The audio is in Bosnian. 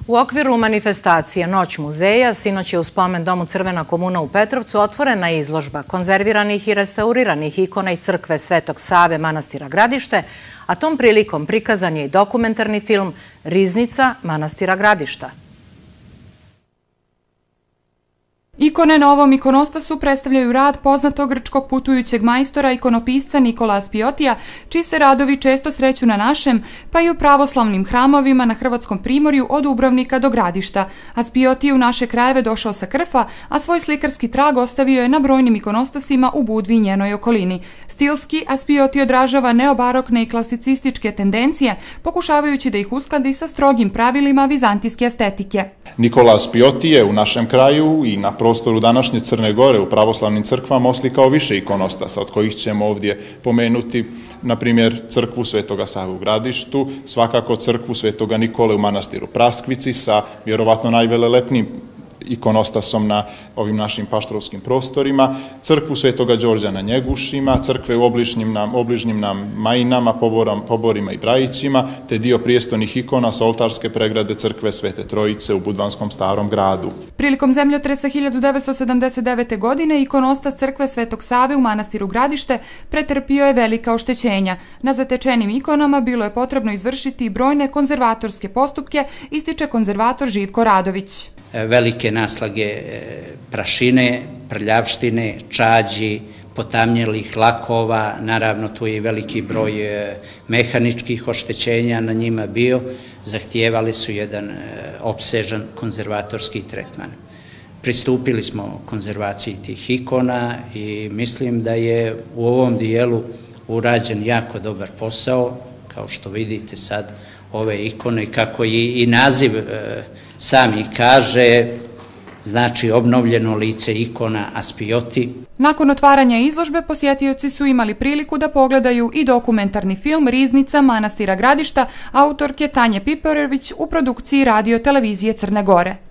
U okviru manifestacije Noć muzeja sinoć je u spomen domu Crvena komuna u Petrovcu otvorena izložba konzerviranih i restauriranih ikona iz crkve Svetog Save manastira Gradište, a tom prilikom prikazan je i dokumentarni film Riznica manastira Gradišta. Ikone na ovom ikonostasu predstavljaju rad poznatog grčkog putujućeg majstora ikonopisca Nikola Aspiotija, čiji se radovi često sreću na našem, pa i u pravoslavnim hramovima na Hrvatskom primorju od Dubrovnika do Gradišta. Aspiotij u naše krajeve došao sa Krfa, a svoj slikarski trag ostavio je na brojnim ikonostasima u Budvi i njenoj okolini. Stilski Aspiotij odražava neobarokne i klasicističke tendencije, pokušavajući da ih uskladi sa strogim pravilima vizantijske estetike. Nikola Aspiotij je u našem kraju i na prostoru današnje Crne Gore u pravoslavnim crkvama oslikao više ikonostasa, od kojih ćemo ovdje pomenuti, na primjer, crkvu Svetoga Save u Gradištu, svakako crkvu Svetoga Nikole u manastiru Praskvici sa vjerovatno najvelelepnijim ikonostasom na ovim našim paštrovskim prostorima, crkvu Svetoga Đorđa na Njegušima, crkve u obližnjim nam Majinama, Poborima i Brajićima, te dio prijestolnih ikona sa oltarske pregrade crkve Svete Trojice u Budvanskom Starom gradu. Prilikom zemljotresa 1979. godine ikonostas crkve Svetog Save u manastiru Gradište pretrpio je velika oštećenja. Na zatečenim ikonama bilo je potrebno izvršiti brojne konzervatorske postupke, ističe konzervator Živko Radović. Velike naslage prašine, prljavštine, čađi, potamnjelih lakova, naravno tu je i veliki broj mehaničkih oštećenja na njima bio, zahtijevali su jedan opsežan konzervatorski tretman. Pristupili smo konzervaciji tih ikona i mislim da je u ovom dijelu urađen jako dobar posao, kao što vidite sad ove ikone, kako i naziv sami kaže, znači obnovljeno lice ikona Aspiotij. Nakon otvaranja izložbe posjetioci su imali priliku da pogledaju i dokumentarni film Riznica manastira Gradišta autorke Tanje Piperović u produkciji Radio televizije Crne Gore.